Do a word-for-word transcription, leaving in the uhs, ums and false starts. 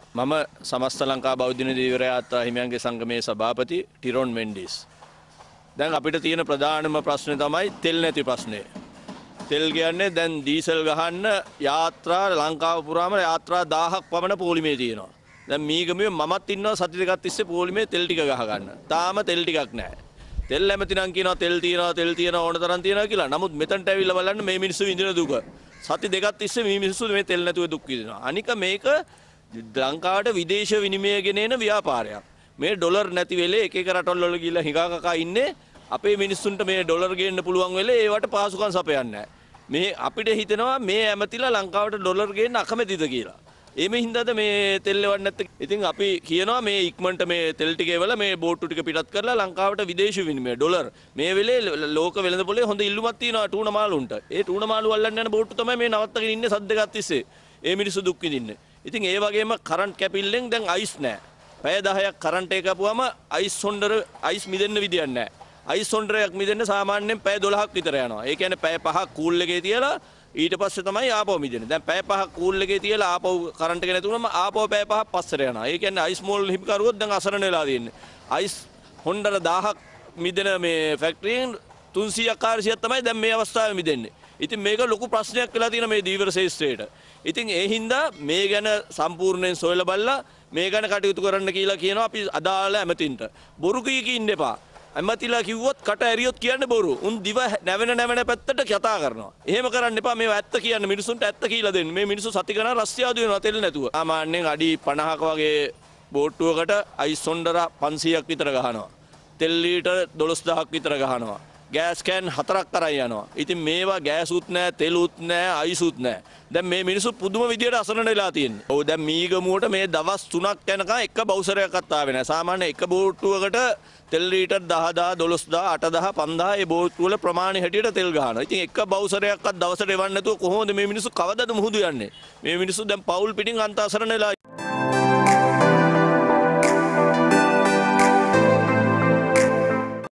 මම සමස්ත ලංකා බෞද්ධ ධීවර යාත්‍රා හිමියන්ගේ සංගමයේ සභාපති ටිරොන් මෙන්ඩිස්. දැන් අපිට තියෙන ප්‍රධානම ප්‍රශ්නේ තමයි තෙල් නැති ප්‍රශ්නේ. තෙල් කියන්නේ දැන් ඩීසල් ගහන්න යාත්‍රා ලංකාව පුරාම යාත්‍රා දහයක් පමණ පොලිමේ තියෙනවා. දැන් මීගමුවේ මමත් ඉන්නවා සති දෙකක් තිස්සේ පොලිමේ තෙල් ටික ගහ ගන්න. තාම තෙල් ටිකක් නැහැ. තෙල් ඇමති නම් කියනවා තෙල් තියෙනවා තෙල් තියෙනවා ඕන තරම් තියෙනවා කියලා. නමුත් මෙතනට ඇවිල්ලා බලන්න මේ මිනිස්සු විඳින දුක. සති දෙකක් තිස්සේ මේ මිනිස්සු මේ තෙල් නැතුව දුක් විඳිනවා. අනික මේක ලංකාවට විදේශ විනිමය ගෙනෙන ව්‍යාපාරයක්. මේ ඩොලර් නැති වෙලේ එක එක රටවල් වල ගිහලා හිඟා කකා ඉන්නේ. අපේ මිනිස්සුන්ට මේ ඩොලර් ගේන්න පුළුවන් වෙලේ ඒවට පහසුකම් සපයන්නේ නැහැ. මේ අපිට හිතෙනවා මේ ඇමතිලා ලංකාවට ඩොලර් ගේන්න අකමැතිද කියලා. ඒ මේ හින්දාද මේ තෙල් ලෙවන්නේ නැත්තේ. ඉතින් අපි කියනවා මේ ඉක්මනට මේ තෙල් ටිකේ වල මේ බෝට්ටු ටික පිටත් කරලා ලංකාවට විදේශ විනිමය ඩොලර් මේ වෙලේ ලෝක වෙළඳ පොලේ හොඳ ඉල්ලුමක් තියෙනවා ටූන මාළුන්ට. ඒ ටූන මාළු අල්ලන්න යන බෝට්ටු තමයි මේ නවත්තගෙන ඉන්නේ සද්ද දෙකක් තිස්සේ. ඒ මිනිස්සු දුක් විඳින්නේ. ඉතින් ඒ වගේම කරන්ට් කැපිල්ලෙන් දැන් අයිස් නැහැ. පැය දහයක් කරන්ට් එක කපුවම අයිස් හොන්ඩර අයිස් මිදෙන්න විදියක් නැහැ. අයිස් හොන්ඩරයක් මිදෙන්න සාමාන්‍යයෙන් පැය දොළහක් විතර යනවා. ඒ කියන්නේ පැය පහක් කූල් එකේ තියලා ඊට පස්සේ තමයි ආපහු මිදෙන්නේ. දැන් පැය පහක් කූල් එකේ තියලා ආපහු කරන්ට් එක නැති වුණාම ආපහු පැය පහක් පස්සට යනවා. ඒ කියන්නේ අයිස් මෝල් හිමිකරුවොත් දැන් අසරණ වෙලා තියෙන්නේ. අයිස් හොන්ඩර දහයක් මිදෙන මේ ෆැක්ටරියෙන් තුන්සීයක් හාරසියක් තමයි දැන් මේ අවස්ථාවේ මිදෙන්නේ. ඉතින් මේක ලොකු ප්‍රශ්නයක් වෙලා තියෙන මේ දීවර ශේෂ්ත්‍රයට. ඉතින් ඒ හින්දා මේ ගැන සම්පූර්ණයෙන් සොයලා බලලා මේ ගැන කටයුතු කරන්න කියලා කියනවා අපි අදාළ ඇමතින්ට. බොරු කී කී ඉන්න එපා. ඇමතිලා කිව්වොත් කට ඇරියොත් කියන්නේ බොරු. උන් දිව නැවෙන නැවෙන පැත්තට කතා කරනවා. එහෙම කරන්න එපා. මේව ඇත්ත කියන්න මිනිසුන්ට ඇත්ත කියලා දෙන්න. මේ මිනිස්සු සති ගණන් රස්තියාදු වෙනවා තෙල් නැතුව. සාමාන්‍යයෙන් අඩි පනහක වගේ බෝට්ටුවකට අයිස් හොන්ඩර පන්සීයක් විතර ගහනවා. තෙල් ලීටර් දොළොස් දහයක් විතර ගහනවා. ගෑස් කෑන් හතරක් කරන් යනවා. ඉතින් මේවා ගෑසුත් නැහැ, තෙලුත් නැහැ, අයිසුත් නැහැ. දැන් මේ මිනිස්සු පුදුම විදියට අසරණ වෙලා තියෙන්නේ. ඔව් දැන් මීගමුවට මේ දවස් තුනක් යනකම් එක බවුසරයක්වත් ආවේ නැහැ. සාමාන්‍ය එක බෝට්ටුවකට තෙල් ලීටර් දහදහ, දොළොස්දහ, අටදහ, පන්දහ ඒ බෝට්ටු වල ප්‍රමාණය හැටියට තෙල් ගහනවා. ඉතින් එක බවුසරයක්වත් දවසට එවන්න නැතුව කොහොමද මේ මිනිස්සු කවදද මුහුදු යන්නේ? මේ මිනිස්සු දැන් පවුල් පිටින් අන්ත අසරණ වෙලා